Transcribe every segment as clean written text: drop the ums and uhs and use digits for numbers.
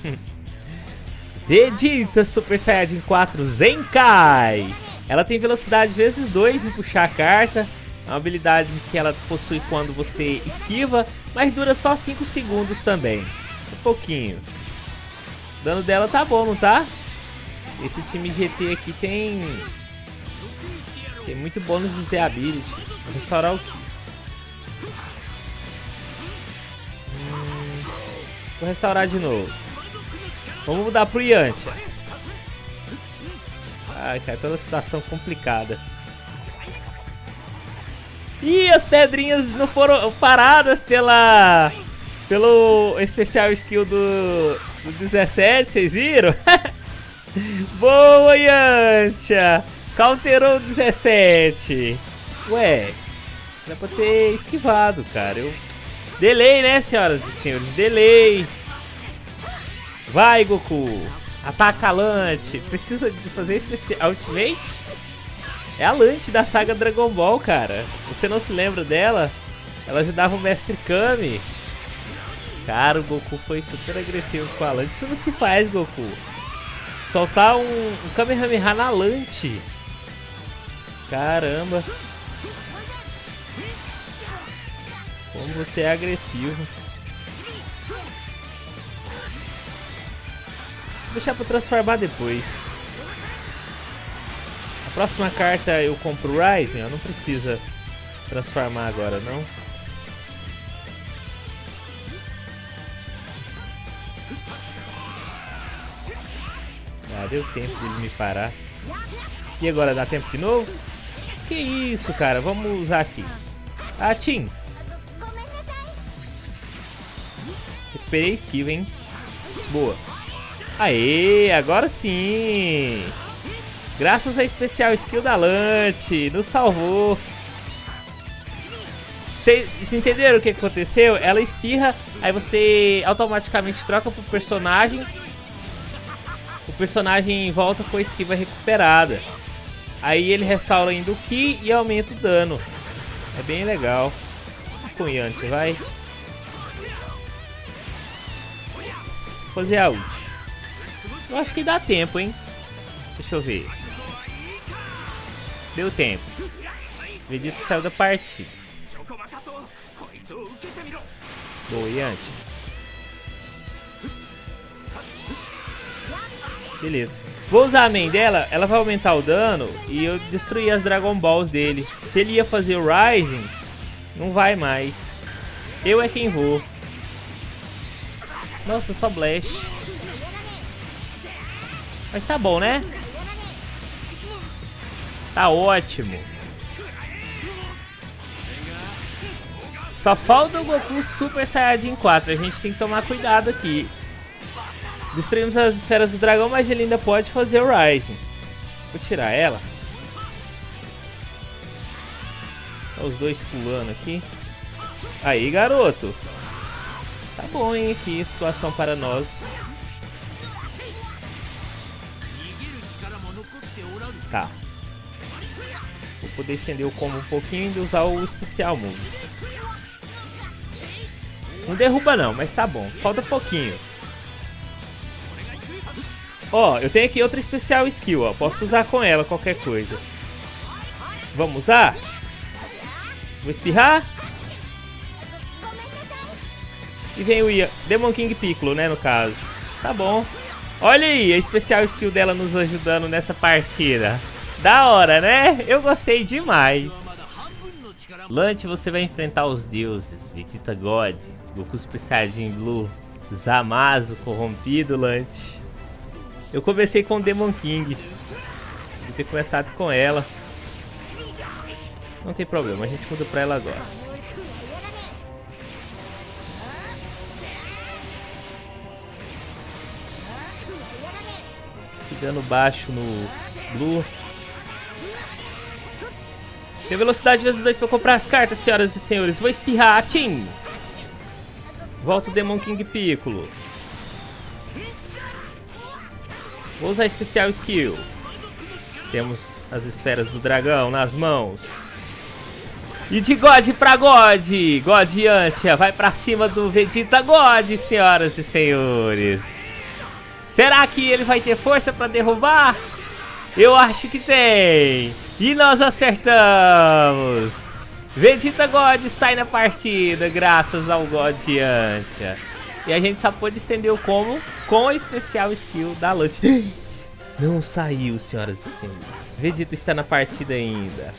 Vegeta Super Saiyajin 4 Zenkai. Ela tem velocidade vezes 2 em puxar a carta. É uma habilidade que ela possui quando você esquiva, mas dura só 5 segundos também. Um pouquinho. O dano dela tá bom, não tá? Esse time GT aqui tem muito bônus de Z Ability. Vou restaurar o Ki. Vou restaurar de novo. Vamos mudar pro Yantia. Ai, cara, toda a situação complicada. E as pedrinhas não foram paradas pelo especial skill do 17, vocês viram? Boa, Yantia! Counterou o 17. Ué, dá pra ter esquivado, cara. Delay, né, senhoras e senhores? Delay. Vai, Goku. Ataca a Lante. Precisa de fazer especial Ultimate? É a Lante da saga Dragon Ball, cara. Você não se lembra dela? Ela ajudava o Mestre Kami. Cara, o Goku foi super agressivo com a Lante. Isso não se faz, Goku. Soltar um Kamehameha na Lante. Caramba. Como você é agressivo. Vou deixar pra transformar depois. A próxima carta eu compro o Rising. Não precisa transformar agora, não. Ah, deu tempo dele me parar. E agora, dá tempo de novo? Que isso, cara? Vamos usar aqui. Ah, Tim. Recuperei a esquiva, hein? Boa. Aê, agora sim. Graças à especial skill da Lante. Nos salvou. Vocês entenderam o que aconteceu? Ela espirra, aí você automaticamente troca pro personagem. O personagem volta com a esquiva recuperada. Aí ele restaura ainda o Ki e aumenta o dano. É bem legal. Com o Yantia, vai. Vou fazer a ult. Eu acho que dá tempo, hein? Deixa eu ver. Deu tempo. Vegeta saiu da partida. Boa, Yantia. Beleza. Vou usar a main dela, ela vai aumentar o dano e eu destruir as Dragon Balls dele. Se ele ia fazer o Rising, não vai mais. Eu é quem vou. Nossa, só Blast. Mas tá bom, né? Tá ótimo. Só falta o Goku Super Saiyajin 4. A gente tem que tomar cuidado aqui. Destruímos as esferas do dragão, mas ele ainda pode fazer o Rising. Vou tirar ela. Tá os dois pulando aqui. Aí, garoto. Tá bom, hein, aqui a situação para nós. Tá. Vou poder estender o combo um pouquinho e usar o especial move. Não derruba não, mas tá bom. Falta pouquinho. Ó, eu tenho aqui outra especial skill, ó. Posso usar com ela qualquer coisa. Vamos usar? Vou espirrar. E vem o Demon King Piccolo, né, no caso. Tá bom. Olha aí, a especial skill dela nos ajudando nessa partida. Da hora, né? Eu gostei demais. Lante, você vai enfrentar os deuses. Vegeta God, Goku Super Saiyajin Blue, Zamasu corrompido, Lante. Eu comecei com o Demon King. Vou ter começado com ela. Não tem problema, a gente muda pra ela agora. Dano baixo no Blue. Tem velocidade vezes 2 pra comprar as cartas, senhoras e senhores. Vou espirrar, Tim. Volta o Demon King Piccolo. Vou usar especial skill. Temos as esferas do dragão nas mãos. E de God pra God. God Yantia vai pra cima do Vegeta God, senhoras e senhores. Será que ele vai ter força pra derrubar? Eu acho que tem. E nós acertamos. Vegeta God sai na partida graças ao God Yantia. E a gente só pôde estender o combo com a especial skill da Lunch. Não saiu, senhoras e senhores. Vegeta está na partida ainda.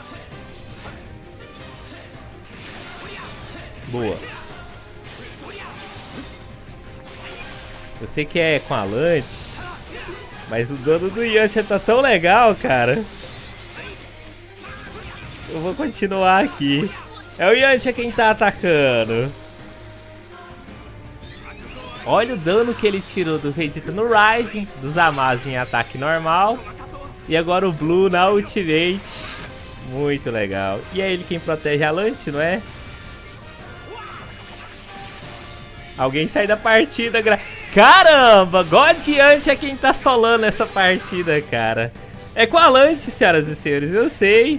Boa. Eu sei que é com a Lunch, mas o dano do Yantia tá tão legal, cara. Eu vou continuar aqui. É o Yantia quem tá atacando. Olha o dano que ele tirou do Vegeta no Rising, do Zamasu em ataque normal. E agora o Blue na Ultimate. Muito legal. E é ele quem protege a Lunch, não é? Alguém sai da partida. Caramba, God Yantia é quem tá solando essa partida, cara. É com a Lunch, senhoras e senhores, eu sei.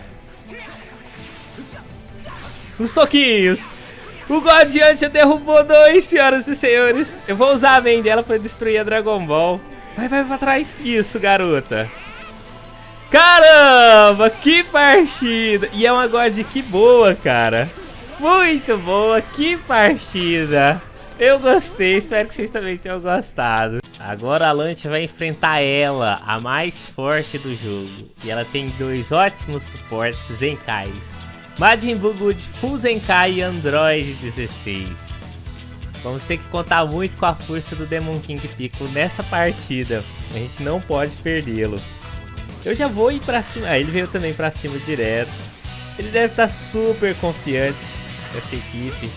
Os soquinhos. O God Yantia derrubou 2, senhoras e senhores. Eu vou usar a main dela pra destruir a Dragon Ball. Vai pra trás. Isso, garota. Caramba, que partida. E é uma God que boa, cara. Muito boa, que partida. Eu gostei, espero que vocês também tenham gostado. Agora a Lunch vai enfrentar ela, a mais forte do jogo. E ela tem 2 ótimos suportes Zenkais. Majin Buu Good Full Zenkai e Android 16. Vamos ter que contar muito com a força do Demon King Piccolo nessa partida. A gente não pode perdê-lo. Eu já vou ir pra cima. Ah, ele veio também pra cima direto. Ele deve estar super confiante nessa equipe.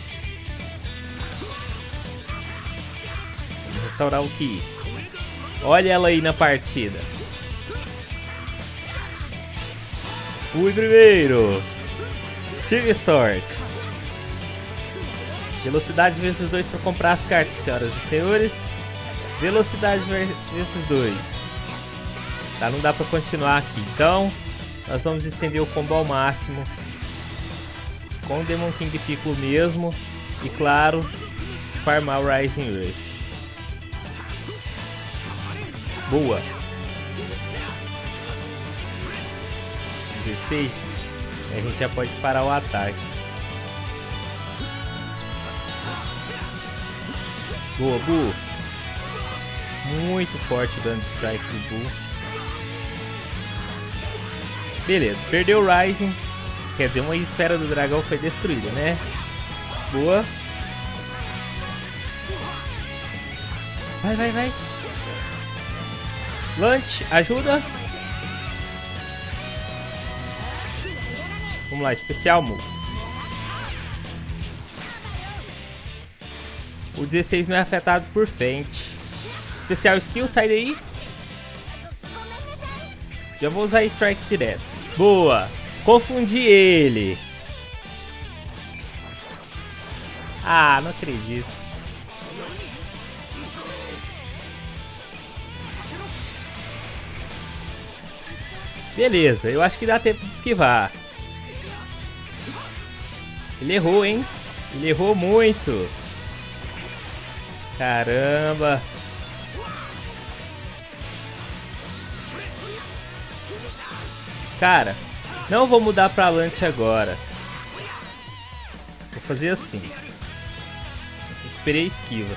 Vamos restaurar o Ki. Olha ela aí na partida. Fui primeiro. Tive sorte. Velocidade vezes 2 para comprar as cartas, senhoras e senhores. Velocidade vezes 2. Tá, não dá para continuar aqui. Então, nós vamos estender o combo ao máximo. Com o Demon King Piccolo mesmo. E claro, farmar o Rising Rush. Boa. 16. A gente já pode parar o ataque. Boa, Buu. Muito forte o dano de strike do Buu. Beleza, perdeu o Rising. Quer dizer, uma esfera do dragão foi destruída, né? Boa. Vai. Lunch, ajuda. Vamos lá, especial move. O 16 não é afetado por Fente. Especial skill, sai daí. Já vou usar strike direto. Boa! Confundi ele. Ah, não acredito. Beleza, eu acho que dá tempo de esquivar. Ele errou, hein? Ele errou muito. Caramba. Cara, não vou mudar pra Lunch agora. Vou fazer assim. Recuperei a esquiva.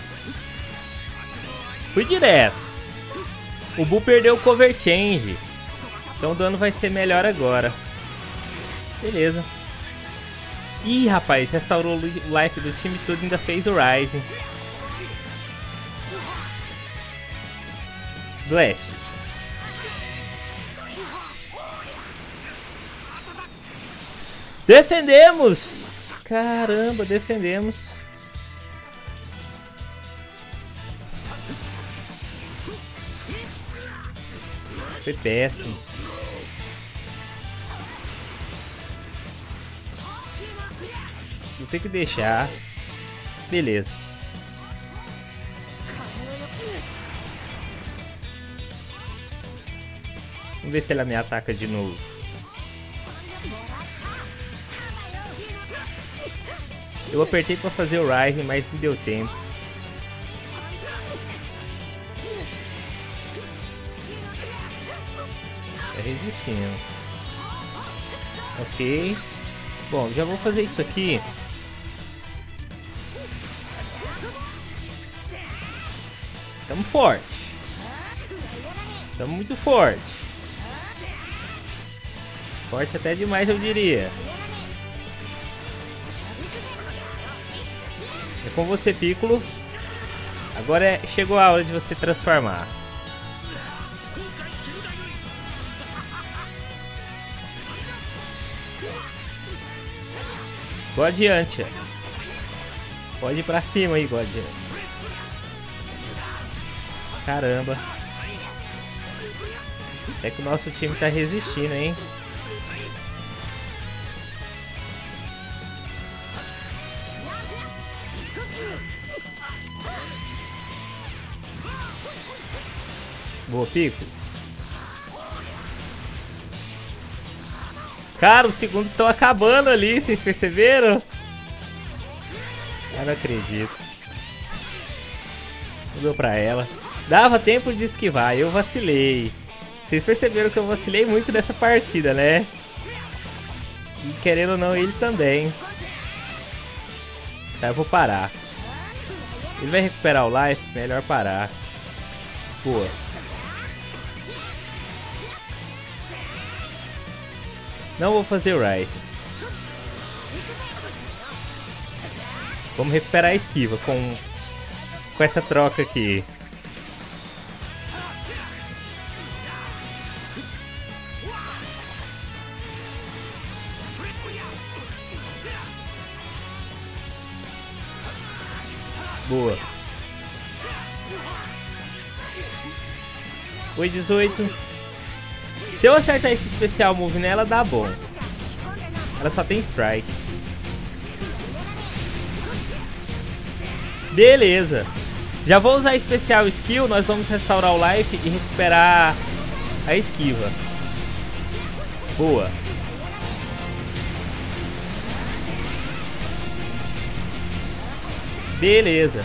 Fui direto. O Buu perdeu o cover change. Então o dano vai ser melhor agora. Beleza. Ih, rapaz, restaurou o life do time todo e ainda fez o Rising. Blast. Defendemos! Caramba, defendemos. Foi péssimo. Vou ter que deixar. Beleza. Vamos ver se ela me ataca de novo. Eu apertei pra fazer o Rising, mas não deu tempo. Tá resistindo. Ok. Bom, já vou fazer isso aqui. Tamo forte. Tamo muito forte. Forte até demais, eu diria. É com você, Piccolo. Agora chegou a hora de você transformar. Guardiante. Pode ir pra cima aí, Guardiante. Caramba. É que o nosso time tá resistindo, hein? Boa, Pico. Cara, os segundos estão acabando ali, vocês perceberam? Eu não acredito. Mudou pra ela. Dava tempo de esquivar, eu vacilei. Vocês perceberam que eu vacilei muito nessa partida, né? E querendo ou não, ele também. Tá, eu vou parar. Ele vai recuperar o life, melhor parar. Boa. Não vou fazer o Rise. Vamos recuperar a esquiva com essa troca aqui. Boa. Foi 18. Se eu acertar esse especial move nela, dá bom. Ela só tem strike. Beleza. Já vou usar especial skill. Nós vamos restaurar o life e recuperar a esquiva. Boa. Beleza.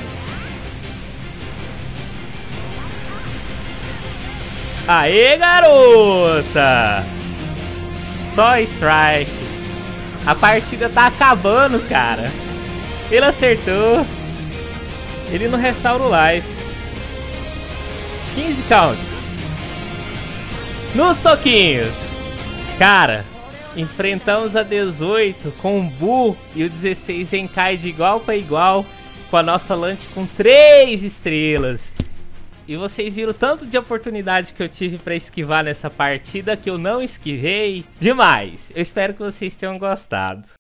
Aê, garota! Só strike. A partida tá acabando, cara. Ele acertou. Ele não restaura o life. 15 counts. Nos soquinhos. Cara, enfrentamos a 18 com o Buu e o 16 em Kai de igual para igual. Com a nossa Lante com 3 estrelas. E vocês viram o tanto de oportunidade que eu tive para esquivar nessa partida que eu não esquivei. Demais! Eu espero que vocês tenham gostado.